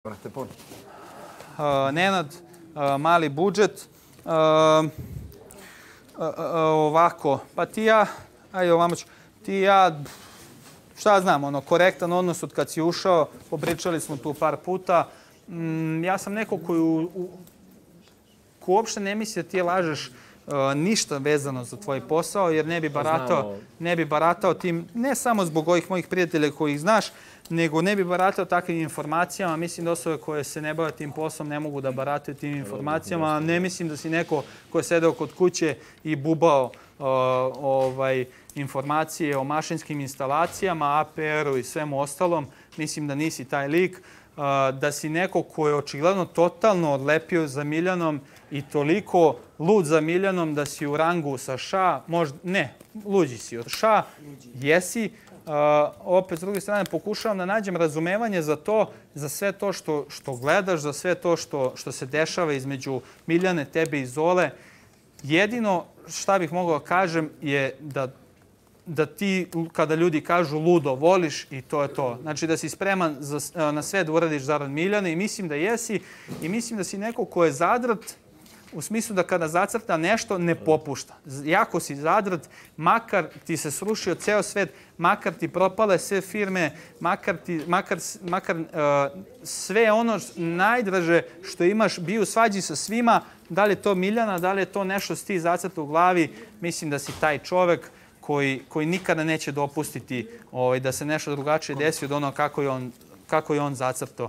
Nenad, mali budžet. Ovako, pa ti ja, ajde ovamo ću, ti ja, šta znam, korektan odnos od kad si ušao, popričali smo tu par puta. Ja sam neko koji uopšte ne misli da ti lažeš ništa vezano za tvoj posao, jer ne bi baratao tim, ne samo zbog ovih mojih prijatelja kojih znaš, nego ne bi baratao takvim informacijama. Mislim da osobe koje se ne bave tim poslom ne mogu da barataju tim informacijama. Ne mislim da si neko ko je sedeo kod kuće i bubao informacije o mašinskim instalacijama, APR-u i svemu ostalom. Mislim da nisi taj lik. Da si neko ko je očigledno totalno odlepio za Miljanom i toliko lud za Miljanom da si u rangu sa Ša, možda, ne, luđi si od Ša, jesi. Opet, s druge strane, pokušavam da nađem razumevanje za to, za sve to što gledaš, za sve to što se dešava između Miljane, tebe i Zole. Jedino šta bih mogao da kažem je da ti, kada ljudi kažu ludo, voliš i to je to. Znači da si spreman na sve da uradiš zarad Miljane i mislim da jesi i mislim da si neko ko je zadrt u smislu da kada zacrta nešto ne popušta. Jako si zadrt, makar ti se srušio ceo svet, makar ti propale sve firme, makar sve ono najdraže što imaš bio u svađi sa svima, da li je to Miljana, da li je to nešto što ti zacrta u glavi, mislim da si taj čovek koji nikada neće dopustiti da se nešto drugačije desi od ono kako je on zacrtao.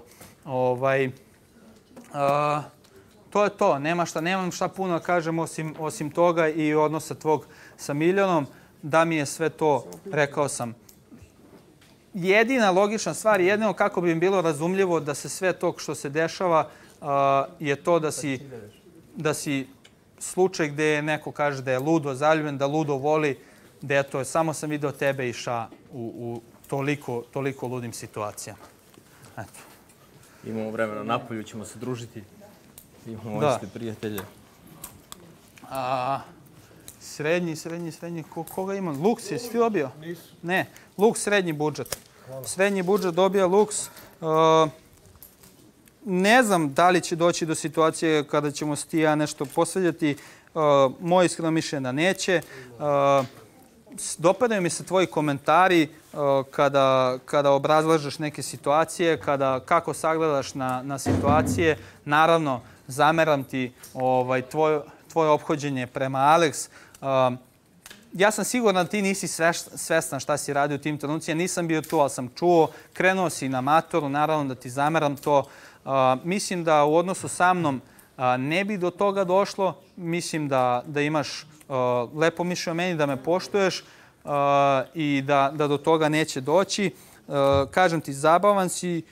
To je to. Nemam šta puno da kažem osim toga i odnosa tvog sa Miljanom. Da mi je sve to, rekao sam. Jedina logična stvar, jedino kako bi im bilo razumljivo da se sve to što se dešava je to da si slučaj gde neko kaže da je ludo zaljubljen, da ludo voli, da eto, samo sam video tebe i Ša u toliko ludim situacijama. Eto. Imamo vremena napolju, ćemo se družiti. Imamo iste prijatelje. Srednji. Koga ima? Luks, jesi ti dobio? Nisu. Ne, Luks srednji budžet. Srednji budžet dobija Luks. Ne znam da li će doći do situacije kada ćemo se ti ja nešto posveđati. Moje iskreno mišljenje da neće. Dopadaju mi se tvoji komentari kada obrazlažeš neke situacije, kako sagledaš na situacije. Naravno, zameram ti tvoje ophođenje prema Alex. Ja sam siguran da ti nisi svestan šta si radio u tim trenucima. Nisam bio tu, ali sam čuo. Krenuo si na matoru, naravno da ti zameram to. Mislim da u odnosu sa mnom ne bi do toga došlo. Mislim da imaš lepo mišljenje o meni, da me poštuješ i da do toga neće doći. Kažem ti, zabavan si,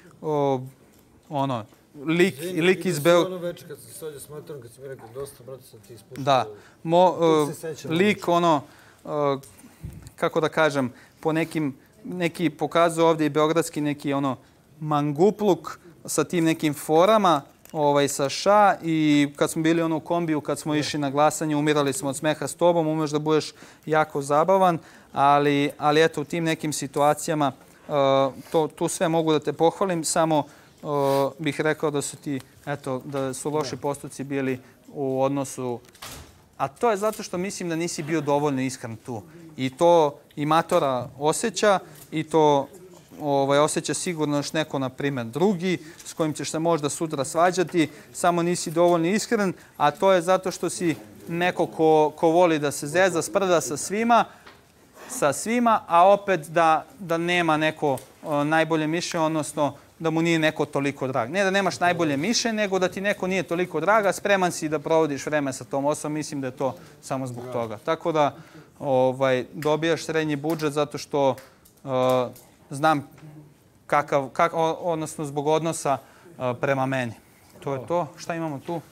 lik iz Beograda. Ono veče kad sam se ovdje s matorom, kad si mi rekao dosta, brate, sam ti ispuštao. Da. Lik, kako da kažem, po neki pokazuje ovdje i beogradski neki mangupluk sa tim nekim forama, sa Ša i kad smo bili u kombiju, kad smo išli na glasanje, umirali smo od smeha s tobom, umeš da budeš jako zabavan, ali eto, u tim nekim situacijama tu sve mogu da te pohvalim, samo bih rekao da su ti, eto, da su loši postupci bili u odnosu, a to je zato što mislim da nisi bio dovoljno iskren tu. I to i Matora osjeća i to osjeća sigurno još neko, na primjer, drugi, s kojim ćeš se možda sutra svađati, samo nisi dovoljno iskren, a to je zato što si neko ko voli da se zeza, sprda sa svima, a opet da nema neko najbolje mišljenje, odnosno da mu nije neko toliko drag. Ne da nemaš najbolje mišljenje, nego da ti neko nije toliko drag, a spreman si da provodiš vreme sa tom osobom. Mislim da je to samo zbog toga. Tako da dobijaš srednji budžet zato što znam odnosno zbog odnosa prema meni. To je to. Šta imamo tu?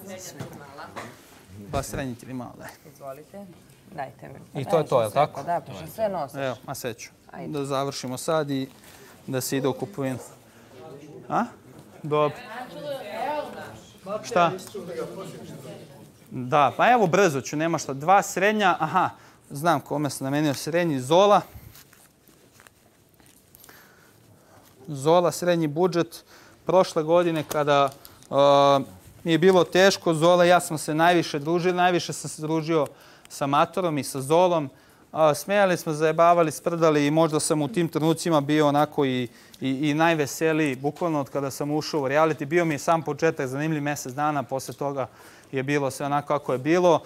Pa srednji ti li malo, daj. Izvolite. Dajte mi. I to je to, je li tako? Da, pošto sve nosiš. Evo, sve ću. Da završimo sad i da se ide u kupovinu. A? Dobro. Šta? Da, pa evo brzo ću, nema šta. 2 srednja, aha, znam kome sam namenio srednji, Zola. Zola, srednji budžet. prošle godine kada mi je bilo teško, Zola i ja smo se najviše družili, najviše sam se družio sa Matorom i sa Zolom. Smejali smo, zajebavali, sprdali i možda sam u tim trenucima bio onako i najveseliji, bukvalno od kada sam ušao u reality. Bio mi je sam početak, zanimljiv mjesec dana, posle toga je bilo sve onako kako je bilo.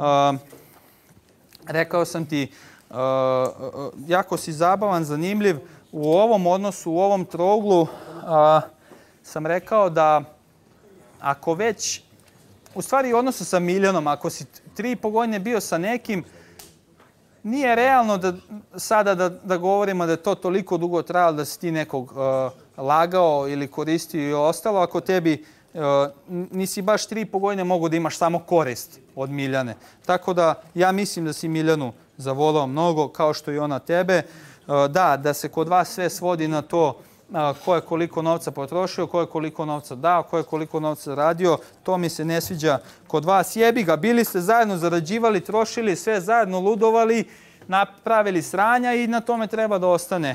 Rekao sam ti, jako si zabavan, zanimljiv. U ovom odnosu, u ovom trouglu sam rekao da ako već, u stvari u odnosu sa Miljanom, ako si 3,5 godine bio sa nekim, nije realno sada da govorimo da je to toliko dugo trajalo da si ti nekog lagao ili koristio i ostalo, ako tebi nisi baš 3,5 godine mogu da imaš samo korist od Miljane. Tako da ja mislim da si Miljanu zavolao mnogo, kao što i ona tebe. Da se kod vas sve svodi na to ko je koliko novca potrošio, ko je koliko novca dao, ko je koliko novca radio. To mi se ne sviđa kod vas. Jebi ga, bili ste zajedno, zarađivali, trošili, sve zajedno, ludovali, napravili sranja i na tome treba da ostane.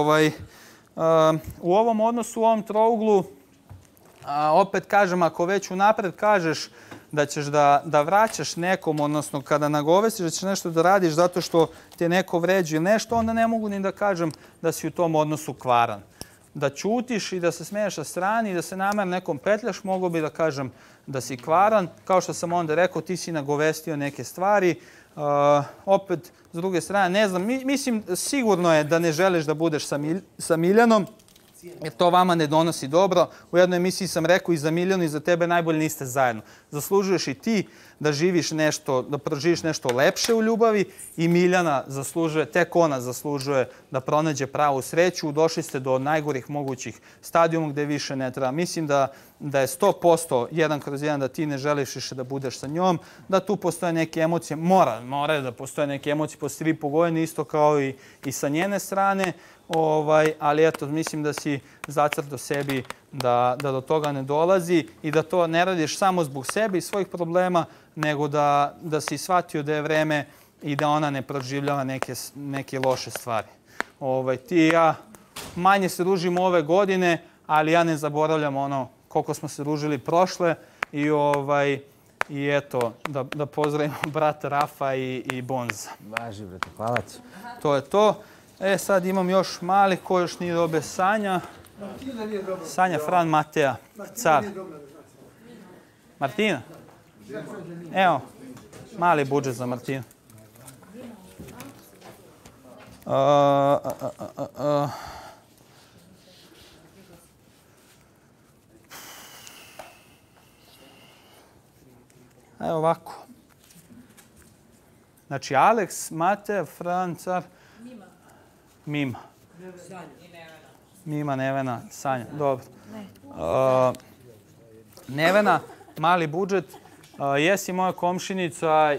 U ovom odnosu, u ovom trouglu, opet kažem, ako već unapred kažeš da ćeš da vraćaš nekom, odnosno kada nagovestiš da ćeš nešto da radiš zato što te neko vređa ili nešto, onda ne mogu ni da kažem da si u tom odnosu kvaran. Da ćutiš i da se smeješ sa strani i da se namerno nekom petljaš, mogu bi da kažem da si kvaran. Kao što sam onda rekao, ti si nagovestio neke stvari. Opet, s druge strane, ne znam, mislim, sigurno je da ne želiš da budeš sa Miljanom, jer to vama ne donosi dobro. U jednoj emisiji sam rekao i za Miljanu i za tebe najbolje niste zajedno. Zaslužuješ i ti da živiš nešto, da proživiš nešto lepše u ljubavi i Miljana zaslužuje, tek ona zaslužuje da pronađe pravu sreću. Došli ste do najgorih mogućih stadijuma gde više ne treba. Mislim da je 100% 1/1 da ti ne želiš više da budeš sa njom, da tu postoje neke emocije. Mora da postoje neke emocije posle 3,5 godine, isto kao i sa njene strane. Ali eto, mislim da si zacrtao sebi da do toga ne dolazi i da to ne radiš samo zbog sebe i svojih problema, nego da si shvatio da je vreme i da ona ne proživljava neke loše stvari. Ti i ja manje se družimo ove godine, ali ja ne zaboravljam ono koliko smo se družili prošle i eto, da pozdravimo brata Rafa i Bonza. Važi, brate, hvala ti. To je to. Sad imam još mali ko još nije dobio Sanja. Sanja Fran Mateja, car. Martina? Evo, mali budžet za Martinu. Evo ovako. Znači, Aleks, Mateja, Fran, car. Mima. Mima, Nevena, Sanja. Dobro. Nevena, mali budžet. Jesi moja komšinica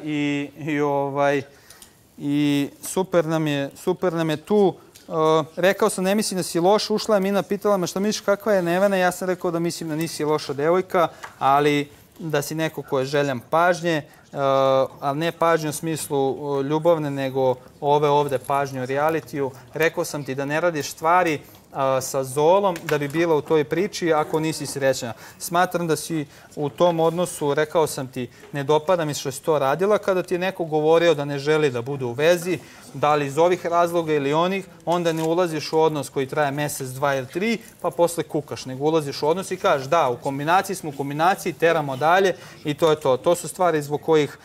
i super nam je tu. Rekao sam, ne mislim da si loša. Ušla je Mina, pitala me šta misliš kakva je Nevena. Ja sam rekao da mislim da nisi loša devojka, ali da si neko ko je željan pažnje, ali ne pažnje u smislu ljubavne, nego ove ovde pažnje u realitiju. Rekao sam ti da ne radiš stvari sa Zolom da bi bila u toj priči ako nisi srećna. Smatram da si u tom odnosu, rekao sam ti, ne dopada mi što si to radila. Kada ti je neko govorio da ne želi da bude u vezi, da li iz ovih razloga ili onih, onda ne ulaziš u odnos koji traje mesec, 2 ili 3, pa posle kukaš. Nego ulaziš u odnos i kažeš da, u kombinaciji smo, u kombinaciji, teramo dalje i to je to. To su stvari zbog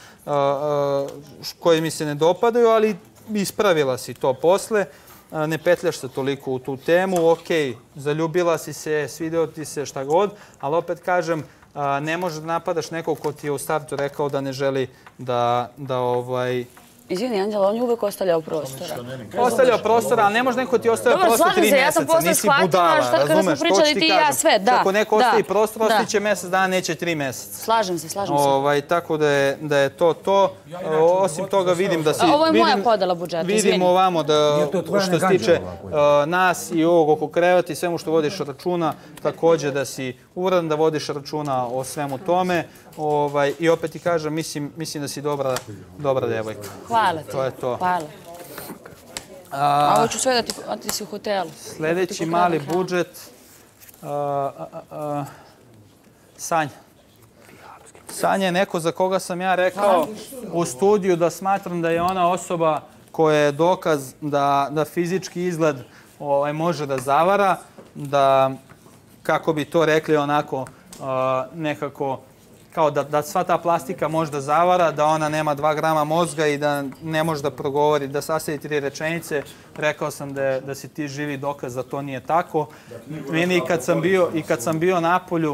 koje mi se ne dopadaju, ali ispravila si to posle. Ne petljaš se toliko u tu temu, ok, zaljubila si se, svideo ti se, šta god, ali opet kažem, ne možeš da napadaš nekog ko ti je u startu rekao da ne želi da Izvini, Anđela, on je uvek ostavljao prostora. Ostavljao prostora, ali ne može neko ti ostavlja prostor 3 meseca. Nisi budala, razumeš? To ću ti kažem. Ako neko ostavi prostor, ostaviće mesec dana, neće 3 meseca. Slažem se. Tako da je to. Osim toga vidim da si... Ovo je moja podela budžeta, izvini. Vidimo ovamo da što se tiče nas i ovog oko kreveta i svemu što vodiš računa, također da si uradan, da vodiš računa o svemu tome. I opet ti kažem, mislim da si dobra devojka. Hvala ti. To je to. Hvala. A ovo ću sve da ti si u hotelu. Sljedeći mali budžet. Sanja. Sanja je neko za koga sam ja rekao u studiju da smatram da je ona osoba koja je dokaz da fizički izgled može da zavara, da, kako bi to rekli onako, nekako, kao da sva ta plastika može da zavara, da ona nema 2 grama mozga i da ne može da progovori, da sasedi 3 rečenice. Rekao sam da si ti živi dokaz da to nije tako. Meni i kad sam bio na polju,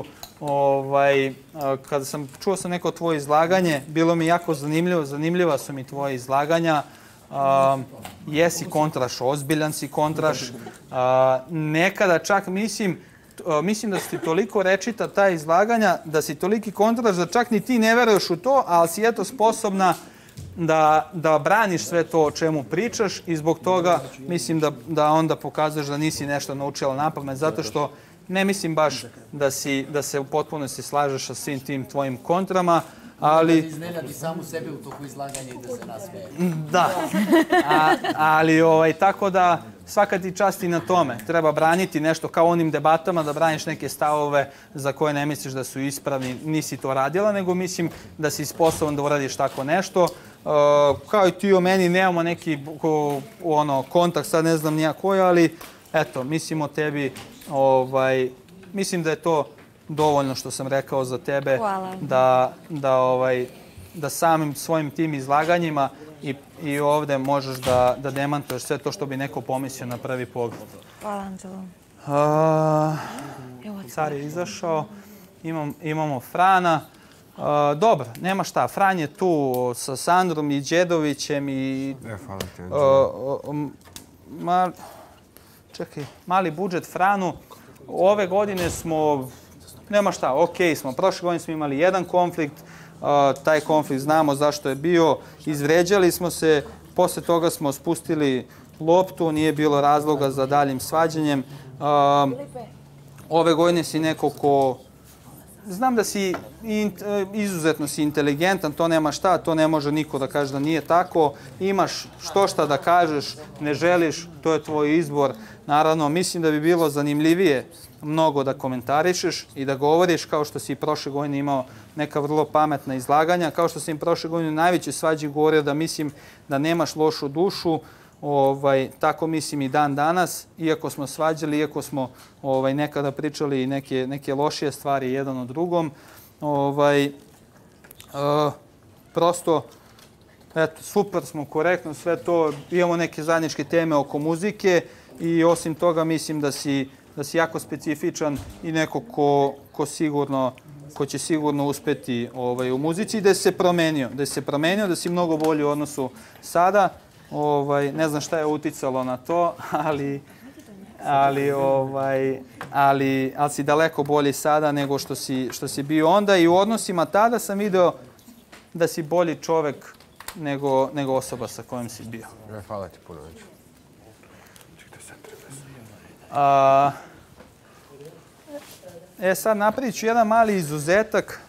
kada čuo sam neko tvoje izlaganje, bilo mi jako zanimljivo, zanimljiva su mi tvoje izlaganja. Jesi kontraš, ozbiljan si kontraš. Nekada čak mislim da su ti toliko rečita ta izlaganja, da si toliki kontraš da čak ni ti ne veruješ u to, ali si eto sposobna da braniš sve to o čemu pričaš i zbog toga mislim da onda pokazuješ da nisi nešto naučila napamet, zato što ne mislim baš da se u potpunosti slažeš sa svim tim tvojim kontrama, ali... Da iznenadi samu sebe u toku izlaganja i da se nasmeje. Da, ali tako da svaka ti čast i na tome. Treba braniti nešto kao onim debatama, da braniš neke stavove za koje ne misliš da su ispravni. Nisi to radila, nego mislim da si sposoban da uradiš tako nešto. Kao i ti o meni nemamo neki kontakt, sad ne znam nija koji, ali eto, mislim o tebi, mislim da je to dovoljno što sam rekao za tebe. Hvala. Da samim svojim tim izlaganjima i ovde možeš da demantuješ sve to što bi neko pomislio na prvi pogled. Hvala, Anđelo. Car je izašao. Imamo Frana. Dobro, nema šta. Fran je tu sa Sandrom i Đedovićem i... Hvala ti, Anđelo. Čekaj, mali budžet Franu. Ove godine smo... Nema šta, okej smo. Prošle godine smo imali jedan konflikt. Taj konflikt znamo zašto je bio. Izvređali smo se. Posle toga smo spustili loptu. Nije bilo razloga za daljim svađanjem. Ove godine si neko ko... Znam da si izuzetno si inteligentan, to nema šta, to ne može niko da kaže da nije tako. Imaš što šta da kažeš, ne želiš, to je tvoj izbor. Naravno, mislim da bi bilo zanimljivije mnogo da komentarišeš i da govoriš, kao što si i prošle godine imao neka vrlo pametna izlaganja, kao što sam i prošle godine u najvećoj svađi govorio da mislim da nemaš lošu dušu. Tako mislim i dan danas, iako smo svađali, iako smo nekada pričali i neke lošije stvari jedan o drugom. Prosto, eto, super smo, korektno, sve to, imamo neke zajedničke teme oko muzike i osim toga mislim da si jako specifičan i neko ko će sigurno uspeti u muzici i da se promenio, da si mnogo bolji u odnosu sada. Ne znam šta je uticalo na to, ali si daleko bolji sada nego što si bio onda i u odnosima tada sam video da si bolji čovek nego osoba sa kojom si bio. Hvala ti puno. Sad napravit ću jedan mali izuzetak.